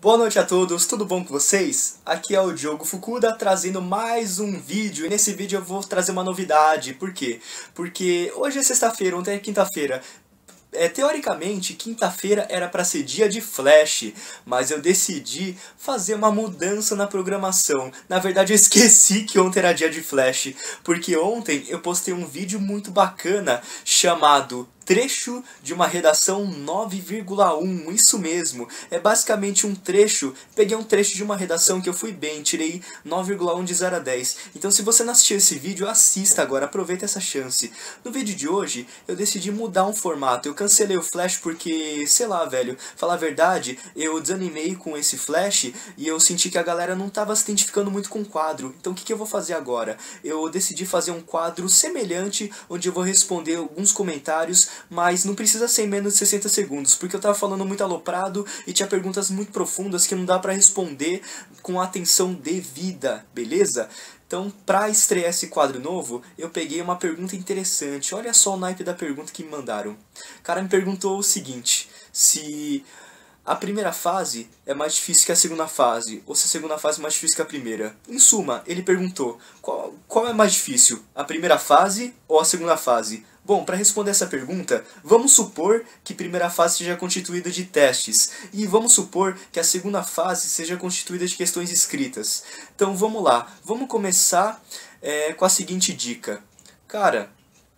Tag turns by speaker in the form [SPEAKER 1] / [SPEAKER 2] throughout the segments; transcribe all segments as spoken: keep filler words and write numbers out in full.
[SPEAKER 1] Boa noite a todos, tudo bom com vocês? Aqui é o Diogo Fukuda trazendo mais um vídeo e nesse vídeo eu vou trazer uma novidade. Por quê? Porque hoje é sexta-feira, ontem é quinta-feira. É, teoricamente, quinta-feira era para ser dia de Flash, mas eu decidi fazer uma mudança na programação. Na verdade, eu esqueci que ontem era dia de Flash, porque ontem eu postei um vídeo muito bacana chamado Trecho de uma redação nove vírgula um, isso mesmo, é basicamente um trecho, peguei um trecho de uma redação que eu fui bem, tirei nove vírgula um de zero a dez, então se você não assistiu esse vídeo, assista agora, aproveita essa chance. No vídeo de hoje, eu decidi mudar um formato, eu cancelei o Flash porque, sei lá velho, falar a verdade, eu desanimei com esse Flash e eu senti que a galera não estava se identificando muito com o quadro, então o que, que eu vou fazer agora? Eu decidi fazer um quadro semelhante, onde eu vou responder alguns comentários, mas não precisa ser em menos de sessenta segundos, porque eu tava falando muito aloprado e tinha perguntas muito profundas que não dá pra responder com a atenção devida, beleza? Então, pra estrear esse quadro novo, eu peguei uma pergunta interessante. Olha só o naipe da pergunta que me mandaram. O cara me perguntou o seguinte, se a primeira fase é mais difícil que a segunda fase, ou se a segunda fase é mais difícil que a primeira. Em suma, ele perguntou, qual, qual é mais difícil, a primeira fase ou a segunda fase? Bom, para responder essa pergunta, vamos supor que a primeira fase seja constituída de testes, e vamos supor que a segunda fase seja constituída de questões escritas. Então vamos lá, vamos começar é, com a seguinte dica. Cara,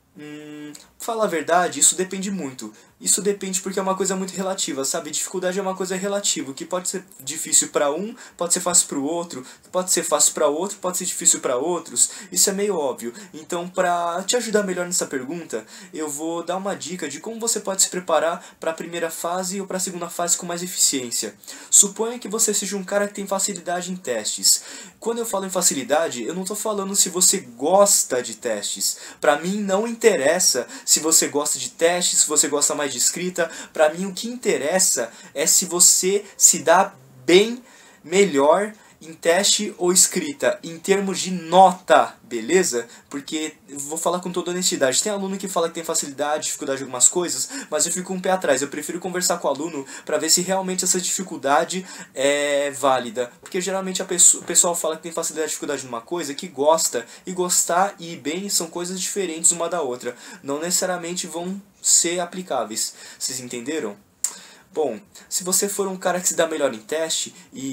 [SPEAKER 1] hum, falar a verdade, isso depende muito. Isso depende porque é uma coisa muito relativa, sabe? Dificuldade é uma coisa relativa, o que pode ser difícil para um, pode ser fácil para o outro, pode ser fácil para outro, pode ser difícil para outros, isso é meio óbvio. Então, para te ajudar melhor nessa pergunta, eu vou dar uma dica de como você pode se preparar para a primeira fase ou para a segunda fase com mais eficiência. Suponha que você seja um cara que tem facilidade em testes. Quando eu falo em facilidade, eu não estou falando se você gosta de testes. Para mim não interessa se você gosta de testes, se você gosta mais de escrita. Para mim o que interessa é se você se dá bem melhor em teste ou escrita, em termos de nota, beleza? Porque, vou falar com toda honestidade, tem aluno que fala que tem facilidade, dificuldade em algumas coisas, mas eu fico um pé atrás, eu prefiro conversar com o aluno para ver se realmente essa dificuldade é válida. Porque geralmente a pessoa, o pessoal fala que tem facilidade e dificuldade numa coisa que gosta, e gostar e ir bem são coisas diferentes uma da outra, não necessariamente vão ser aplicáveis. Vocês entenderam? Bom, se você for um cara que se dá melhor em teste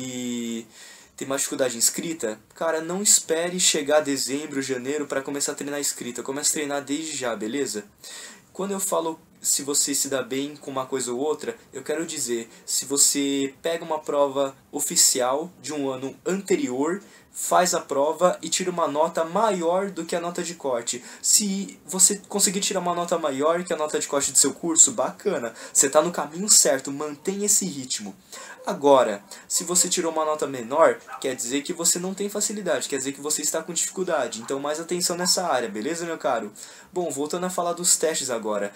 [SPEAKER 1] e tem mais dificuldade em escrita, cara, não espere chegar dezembro, janeiro para começar a treinar escrita. Comece a treinar desde já, beleza? Quando eu falo se você se dá bem com uma coisa ou outra, eu quero dizer, se você pega uma prova oficial de um ano anterior, faz a prova e tira uma nota maior do que a nota de corte. Se você conseguir tirar uma nota maior que a nota de corte do seu curso, bacana, você está no caminho certo, mantenha esse ritmo. Agora, se você tirou uma nota menor, quer dizer que você não tem facilidade, quer dizer que você está com dificuldade. Então mais atenção nessa área, beleza, meu caro? Bom, voltando a falar dos testes agora.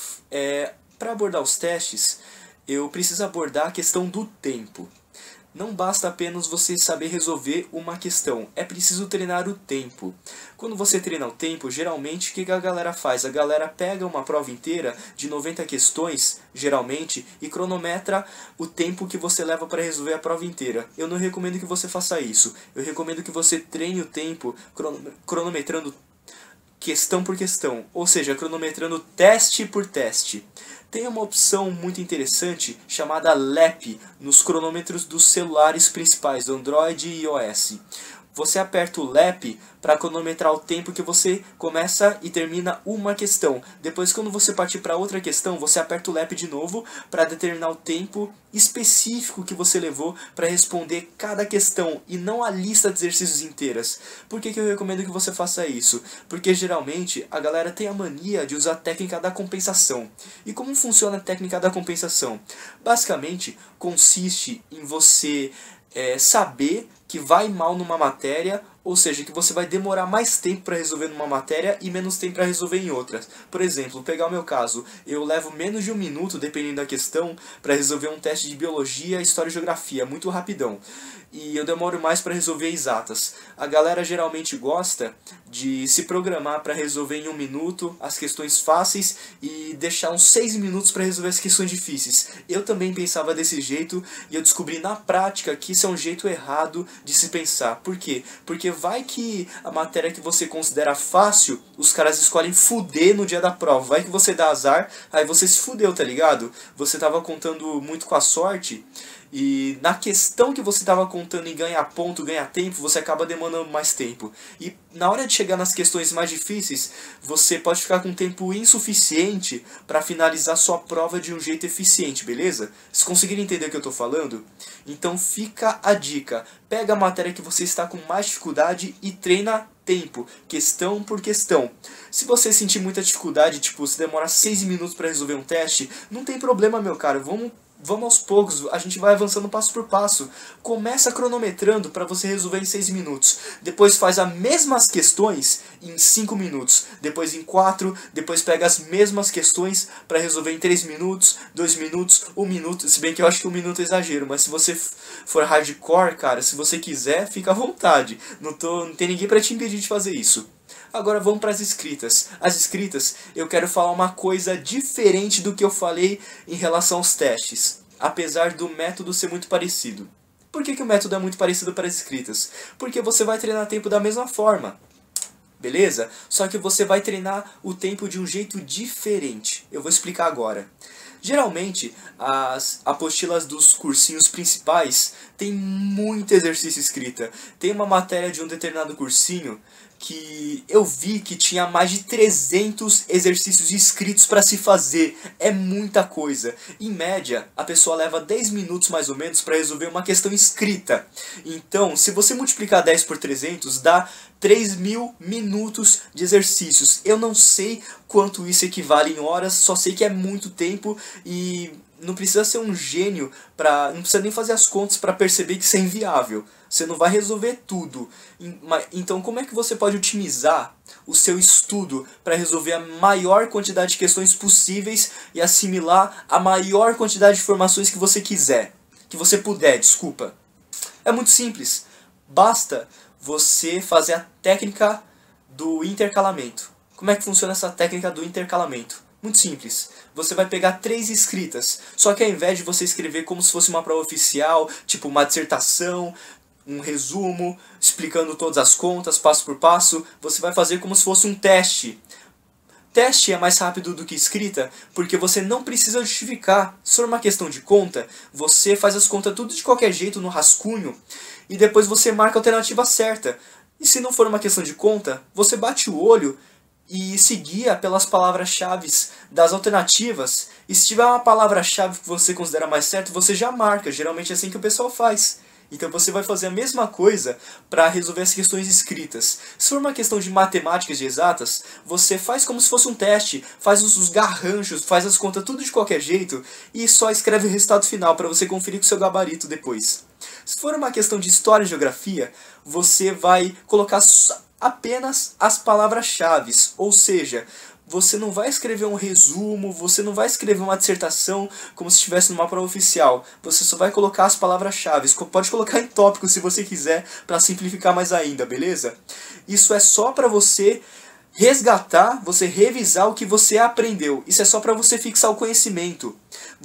[SPEAKER 1] É, para abordar os testes, eu preciso abordar a questão do tempo. Não basta apenas você saber resolver uma questão, é preciso treinar o tempo. Quando você treina o tempo, geralmente o que a galera faz? A galera pega uma prova inteira de noventa questões, geralmente, e cronometra o tempo que você leva para resolver a prova inteira. Eu não recomendo que você faça isso, eu recomendo que você treine o tempo cronometrando questão por questão, ou seja, cronometrando teste por teste. Tem uma opção muito interessante chamada L E P nos cronômetros dos celulares principais, do Android e iOS. Você aperta o L E P para cronometrar o tempo que você começa e termina uma questão. Depois, quando você partir para outra questão, você aperta o L E P de novo para determinar o tempo específico que você levou para responder cada questão e não a lista de exercícios inteiras. Por que que eu recomendo que você faça isso? Porque geralmente a galera tem a mania de usar a técnica da compensação. E como funciona a técnica da compensação? Basicamente, consiste em você é, saber que vai mal numa matéria Ou seja, que você vai demorar mais tempo para resolver numa matéria e menos tempo para resolver em outras. Por exemplo, vou pegar o meu caso, eu levo menos de um minuto, dependendo da questão, para resolver um teste de biologia, história e geografia, muito rapidão. E eu demoro mais para resolver exatas. A galera geralmente gosta de se programar para resolver em um minuto as questões fáceis e deixar uns seis minutos para resolver as questões difíceis. Eu também pensava desse jeito e eu descobri na prática que isso é um jeito errado de se pensar. Por quê? Porque vai que a matéria que você considera fácil, os caras escolhem fuder no dia da prova. Vai que você dá azar, aí você se fudeu, tá ligado? Você tava contando muito com a sorte e na questão que você estava contando em ganhar ponto, ganhar tempo, você acaba demandando mais tempo. E na hora de chegar nas questões mais difíceis, você pode ficar com tempo insuficiente para finalizar sua prova de um jeito eficiente, beleza? Vocês conseguiram entender o que eu estou falando? Então fica a dica. Pega a matéria que você está com mais dificuldade e treina tempo, questão por questão. Se você sentir muita dificuldade, tipo, se demorar seis minutos para resolver um teste, não tem problema, meu cara, vamos... Vamos aos poucos, a gente vai avançando passo por passo. Começa cronometrando para você resolver em seis minutos. Depois faz as mesmas questões em cinco minutos. Depois em quatro, depois pega as mesmas questões para resolver em três minutos, dois minutos, um minuto. Se bem que eu acho que um minuto é exagero, mas se você for hardcore, cara, se você quiser, fica à vontade. Não, tô, não tem ninguém para te impedir de fazer isso. Agora vamos para as escritas. As escritas, eu quero falar uma coisa diferente do que eu falei em relação aos testes, apesar do método ser muito parecido. Por que que o método é muito parecido para as escritas? Porque você vai treinar tempo da mesma forma, beleza? Só que você vai treinar o tempo de um jeito diferente. Eu vou explicar agora. Geralmente, as apostilas dos cursinhos principais tem muito exercício escrita. Tem uma matéria de um determinado cursinho que eu vi que tinha mais de trezentos exercícios escritos para se fazer. É muita coisa. Em média, a pessoa leva dez minutos mais ou menos para resolver uma questão escrita. Então, se você multiplicar dez por trezentos, dá três mil minutos de exercícios. Eu não sei quanto isso equivale em horas, só sei que é muito tempo e não precisa ser um gênio, pra, não precisa nem fazer as contas para perceber que isso é inviável. Você não vai resolver tudo. Então como é que você pode otimizar o seu estudo para resolver a maior quantidade de questões possíveis e assimilar a maior quantidade de informações que você quiser? Que você puder, desculpa. É muito simples. Basta você fazer a técnica do intercalamento. Como é que funciona essa técnica do intercalamento? Muito simples. Você vai pegar três escritas, só que ao invés de você escrever como se fosse uma prova oficial, tipo uma dissertação, um resumo, explicando todas as contas, passo por passo, você vai fazer como se fosse um teste. Teste é mais rápido do que escrita, porque você não precisa justificar. Se for uma questão de conta, você faz as contas tudo de qualquer jeito no rascunho, e depois você marca a alternativa certa. E se não for uma questão de conta, você bate o olho e se guia pelas palavras-chave das alternativas. E se tiver uma palavra-chave que você considera mais certa, você já marca. Geralmente é assim que o pessoal faz. Então você vai fazer a mesma coisa para resolver as questões escritas. Se for uma questão de matemáticas de exatas, você faz como se fosse um teste, faz os garranchos, faz as contas tudo de qualquer jeito e só escreve o resultado final para você conferir com o seu gabarito depois. Se for uma questão de história e geografia, você vai colocar apenas as palavras-chave, ou seja, você não vai escrever um resumo, você não vai escrever uma dissertação como se estivesse numa prova oficial. Você só vai colocar as palavras-chave. Pode colocar em tópico se você quiser, para simplificar mais ainda, beleza? Isso é só para você resgatar, você revisar o que você aprendeu. Isso é só para você fixar o conhecimento.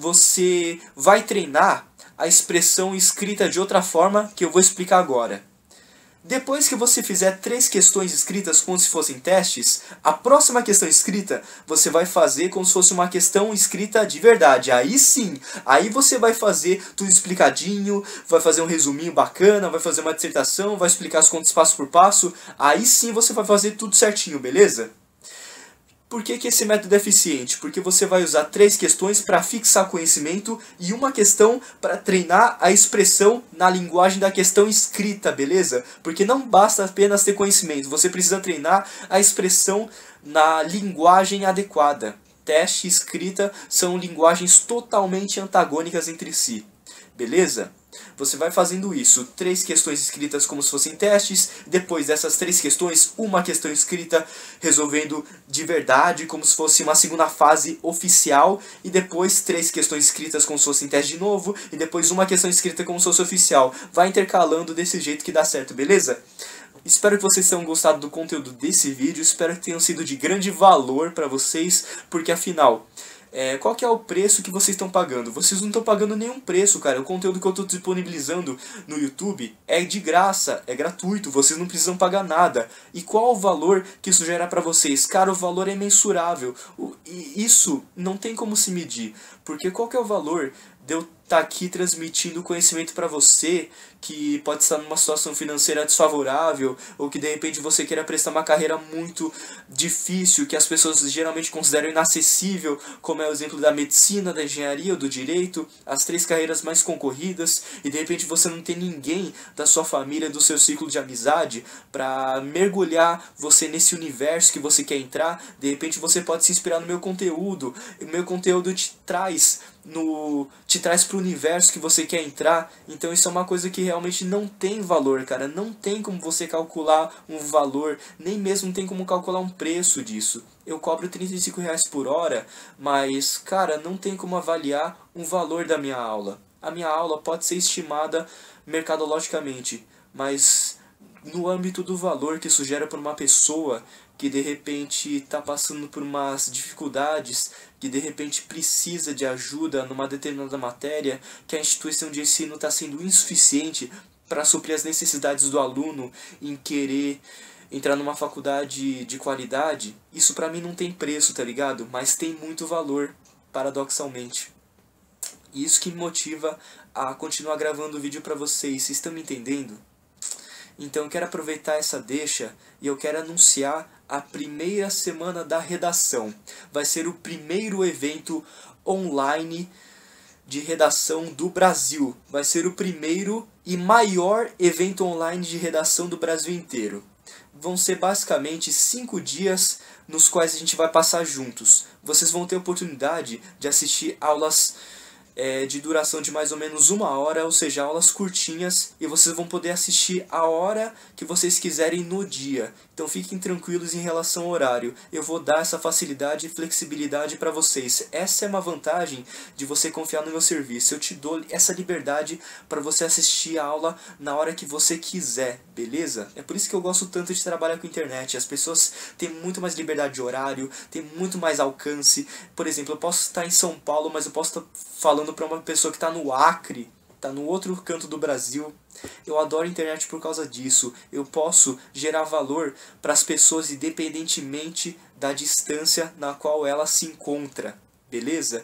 [SPEAKER 1] Você vai treinar a expressão escrita de outra forma, que eu vou explicar agora. Depois que você fizer três questões escritas como se fossem testes, a próxima questão escrita você vai fazer como se fosse uma questão escrita de verdade. Aí sim, aí você vai fazer tudo explicadinho, vai fazer um resuminho bacana, vai fazer uma dissertação, vai explicar as contas passo por passo. Aí sim você vai fazer tudo certinho, beleza? Por que que esse método é eficiente? Porque você vai usar três questões para fixar conhecimento e uma questão para treinar a expressão na linguagem da questão escrita, beleza? Porque não basta apenas ter conhecimento, você precisa treinar a expressão na linguagem adequada. Teste e escrita são linguagens totalmente antagônicas entre si, beleza? Você vai fazendo isso, três questões escritas como se fossem testes, depois dessas três questões, uma questão escrita resolvendo de verdade, como se fosse uma segunda fase oficial, e depois três questões escritas como se fossem teste de novo, e depois uma questão escrita como se fosse oficial. Vai intercalando desse jeito que dá certo, beleza? Espero que vocês tenham gostado do conteúdo desse vídeo, espero que tenham sido de grande valor para vocês, porque afinal... É, qual que é o preço que vocês estão pagando? Vocês não estão pagando nenhum preço, cara. O conteúdo que eu estou disponibilizando no YouTube é de graça, é gratuito, vocês não precisam pagar nada. E qual o valor que isso gera para vocês? Cara, o valor é mensurável. O, e isso não tem como se medir, porque qual que é o valor de eu estar aqui transmitindo conhecimento para você que pode estar numa situação financeira desfavorável, ou que de repente você queira prestar uma carreira muito difícil, que as pessoas geralmente consideram inacessível, como é o exemplo da medicina, da engenharia ou do direito, as três carreiras mais concorridas, e de repente você não tem ninguém da sua família, do seu ciclo de amizade, para mergulhar você nesse universo que você quer entrar. De repente você pode se inspirar no meu conteúdo, o meu conteúdo te traz no te traz para o universo que você quer entrar. Então isso é uma coisa que realmente não tem valor, cara. Não tem como você calcular um valor, nem mesmo tem como calcular um preço disso. Eu cobro trinta e cinco reais por hora, mas, cara, não tem como avaliar um valor da minha aula. A minha aula pode ser estimada mercadologicamente, mas no âmbito do valor que isso gera para uma pessoa que de repente está passando por umas dificuldades, que de repente precisa de ajuda numa determinada matéria, que a instituição de ensino está sendo insuficiente para suprir as necessidades do aluno em querer entrar numa faculdade de qualidade, isso para mim não tem preço, tá ligado? Mas tem muito valor, paradoxalmente. E isso que me motiva a continuar gravando o vídeo para vocês, vocês estão me entendendo? Então eu quero aproveitar essa deixa e eu quero anunciar a primeira semana da redação. Vai ser o primeiro evento online de redação do Brasil. Vai ser o primeiro e maior evento online de redação do Brasil inteiro. Vão ser basicamente cinco dias nos quais a gente vai passar juntos. Vocês vão ter a oportunidade de assistir aulas É, de duração de mais ou menos uma hora, ou seja, aulas curtinhas, e vocês vão poder assistir a hora que vocês quiserem no dia. Então fiquem tranquilos em relação ao horário. Eu vou dar essa facilidade e flexibilidade para vocês. Essa é uma vantagem de você confiar no meu serviço. Eu te dou essa liberdade para você assistir a aula na hora que você quiser, beleza? É por isso que eu gosto tanto de trabalhar com internet. As pessoas têm muito mais liberdade de horário, têm muito mais alcance. Por exemplo, eu posso estar em São Paulo, mas eu posso estar falando para uma pessoa que está no Acre, está no outro canto do Brasil. Eu adoro a internet por causa disso. Eu posso gerar valor para as pessoas independentemente da distância na qual ela se encontra, beleza?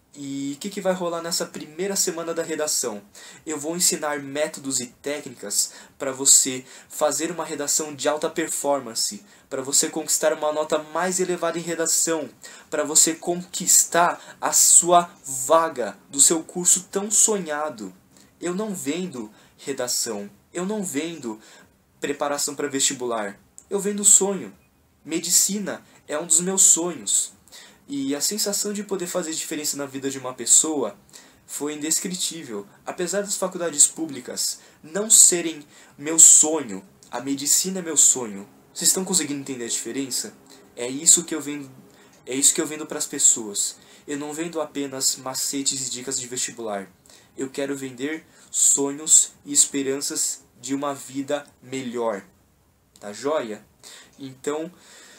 [SPEAKER 1] E o que, que vai rolar nessa primeira semana da redação? Eu vou ensinar métodos e técnicas para você fazer uma redação de alta performance, para você conquistar uma nota mais elevada em redação, para você conquistar a sua vaga do seu curso tão sonhado. Eu não vendo redação, eu não vendo preparação para vestibular, eu vendo sonho. Medicina é um dos meus sonhos. E a sensação de poder fazer diferença na vida de uma pessoa foi indescritível. Apesar das faculdades públicas não serem meu sonho, a medicina é meu sonho. Vocês estão conseguindo entender a diferença? É isso que eu vendo, é isso que eu vendo para as pessoas. Eu não vendo apenas macetes e dicas de vestibular. Eu quero vender sonhos e esperanças de uma vida melhor. Tá joia? Então,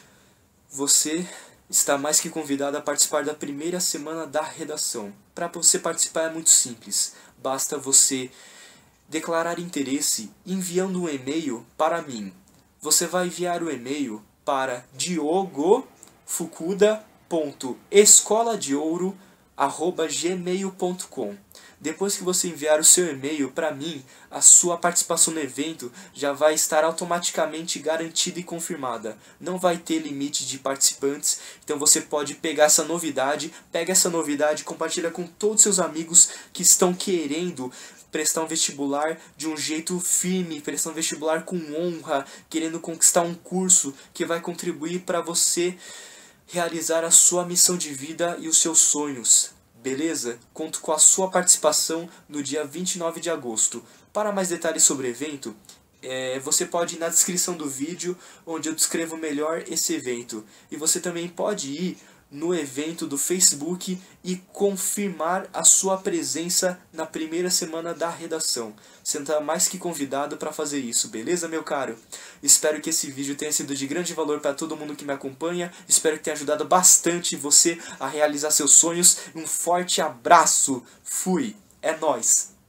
[SPEAKER 1] você está mais que convidado a participar da primeira semana da redação. Para você participar é muito simples. Basta você declarar interesse enviando um e-mail para mim. Você vai enviar o e-mail para diogo fukuda ponto escola de ouro arroba gmail ponto com. Depois que você enviar o seu e-mail para mim, a sua participação no evento já vai estar automaticamente garantida e confirmada. Não vai ter limite de participantes, então você pode pegar essa novidade, pega essa novidade e compartilha com todos os seus amigos que estão querendo prestar um vestibular de um jeito firme, prestar um vestibular com honra, querendo conquistar um curso que vai contribuir para você realizar a sua missão de vida e os seus sonhos. beleza? Conto com a sua participação no dia vinte e nove de agosto. Para mais detalhes sobre o evento, é, você pode ir na descrição do vídeo, onde eu descrevo melhor esse evento. E você também pode ir no evento do Facebook e confirmar a sua presença na primeira semana da redação. Você está mais que convidado para fazer isso, beleza, meu caro? Espero que esse vídeo tenha sido de grande valor para todo mundo que me acompanha. Espero que tenha ajudado bastante você a realizar seus sonhos. Um forte abraço. Fui. É nóis.